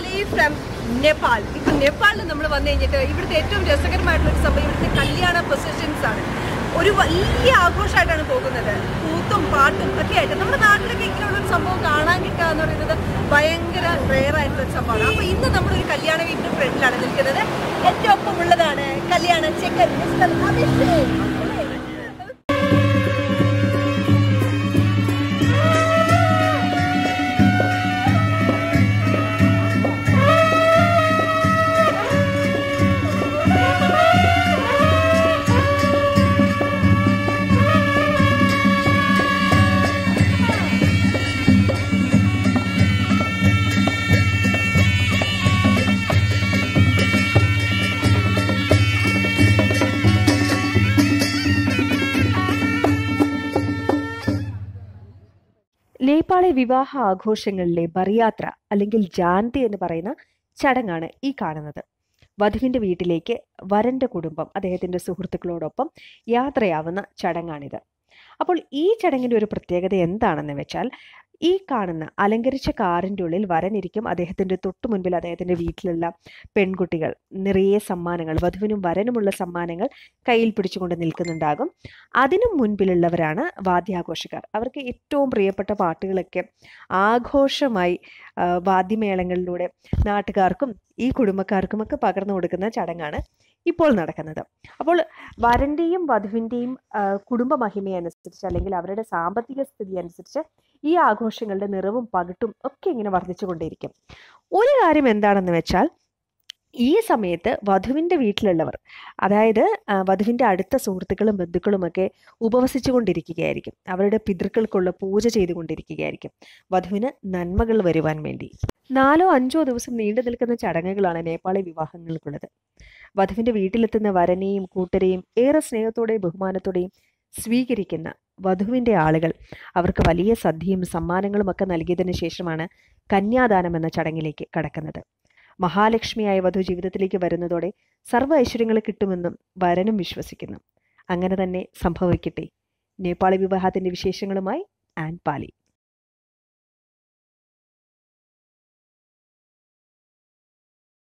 പാലി from Nepal. ഇപ്പം നേപ്പാളിൽ നമ്മൾ വന്നു കഴിഞ്ഞിട്ട് ഇവിടുത്തെ ഏറ്റവും രസകരമായിട്ടുള്ളൊരു സംഭവം ഇവിടുത്തെ കല്യാണ പൊസിഷൻസ് ആണ്. ഒരു വലിയ ആഘോഷമായിട്ടാണ് പോകുന്നത്. കൂത്തും പാട്ടും ഒക്കെ ആയിട്ട് നമ്മുടെ നാട്ടിലൊക്കെ ഇങ്ങനെയുള്ളൊരു സംഭവം കാണാൻ കിട്ടുക എന്ന് പറയുന്നത് ഭയങ്കര റെയർ ആയിട്ടുള്ളൊരു സംഭവമാണ്. അപ്പോൾ ഇന്ന് നമ്മളൊരു കല്യാണ വീടിൻ്റെ ഫ്രണ്ടിലാണ് നിൽക്കുന്നത്. എൻ്റെ ഒപ്പം ഉള്ളതാണ് കല്യാണ ചെക്കൻ മിസ്റ്റർ അഭിഷേക്. നേപ്പാളി വിവാഹ ആഘോഷങ്ങളിലെ ബറിയാത്ര അല്ലെങ്കിൽ ജാൻതി എന്ന് പറയുന്ന ചടങ്ങാണ് ഈ കാണുന്നത്. വധുവിൻ്റെ വീട്ടിലേക്ക് വരൻ്റെ കുടുംബം അദ്ദേഹത്തിൻ്റെ സുഹൃത്തുക്കളോടൊപ്പം യാത്രയാവുന്ന ചടങ്ങാണിത്. അപ്പോൾ ഈ ചടങ്ങിൻ്റെ ഒരു പ്രത്യേകത എന്താണെന്ന് വെച്ചാൽ, ഈ കാണുന്ന അലങ്കരിച്ച കാറിൻ്റെ ഉള്ളിൽ വരനിരിക്കും. അദ്ദേഹത്തിൻ്റെ തൊട്ടു മുൻപിൽ അദ്ദേഹത്തിൻ്റെ വീട്ടിലുള്ള പെൺകുട്ടികൾ നിറയെ സമ്മാനങ്ങൾ, വധുവിനും വരനുമുള്ള സമ്മാനങ്ങൾ കയ്യിൽ പിടിച്ചുകൊണ്ട് നിൽക്കുന്നുണ്ടാകും. അതിനും മുൻപിലുള്ളവരാണ് വാദ്യാഘോഷക്കാർ. അവർക്ക് ഏറ്റവും പ്രിയപ്പെട്ട പാട്ടുകളൊക്കെ ആഘോഷമായി വാദ്യമേളങ്ങളിലൂടെ നാട്ടുകാർക്കും ഈ കുടുംബക്കാർക്കുമൊക്കെ പകർന്നു കൊടുക്കുന്ന ചടങ്ങാണ് ഇപ്പോൾ നടക്കുന്നത്. അപ്പോൾ വരൻ്റെയും വധുവിൻ്റെയും കുടുംബ മഹിമയനുസരിച്ച് അല്ലെങ്കിൽ അവരുടെ സാമ്പത്തിക സ്ഥിതി അനുസരിച്ച് ഈ ആഘോഷങ്ങളുടെ നിറവും പകിട്ടും ഒക്കെ ഇങ്ങനെ വർദ്ധിച്ചു കൊണ്ടേയിരിക്കും. ഒരു കാര്യം എന്താണെന്ന് വെച്ചാൽ, ഈ സമയത്ത് വധുവിൻ്റെ വീട്ടിലുള്ളവർ, അതായത് വധുവിൻ്റെ അടുത്ത സുഹൃത്തുക്കളും ബന്ധുക്കളുമൊക്കെ ഉപവസിച്ചു കൊണ്ടിരിക്കുകയായിരിക്കും. അവരുടെ പിതൃക്കൾക്കുള്ള പൂജ ചെയ്തുകൊണ്ടിരിക്കുകയായിരിക്കും, വധുവിന് നന്മകൾ വരുവാൻ വേണ്ടി. 4-5 ദിവസം നീണ്ടു നിൽക്കുന്ന ചടങ്ങുകളാണ് നേപ്പാളി വിവാഹങ്ങൾക്കുള്ളത്. വധുവിൻ്റെ വീട്ടിലെത്തുന്ന വരനെയും കൂട്ടരെയും ഏറെ സ്നേഹത്തോടെയും ബഹുമാനത്തോടെയും സ്വീകരിക്കുന്ന വധുവിൻ്റെ ആളുകൾ അവർക്ക് വലിയ സദ്യയും സമ്മാനങ്ങളും ഒക്കെ നൽകിയതിന് ശേഷമാണ് കന്യാദാനം എന്ന ചടങ്ങിലേക്ക് കടക്കുന്നത്. മഹാലക്ഷ്മിയായ വധു ജീവിതത്തിലേക്ക് വരുന്നതോടെ സർവ്വ ഐശ്വര്യങ്ങൾ കിട്ടുമെന്നും വരനും വിശ്വസിക്കുന്നു. അങ്ങനെ തന്നെ സംഭവിക്കട്ടെ. നേപ്പാളി വിവാഹത്തിൻ്റെ വിശേഷങ്ങളുമായി ആൻ പാലി.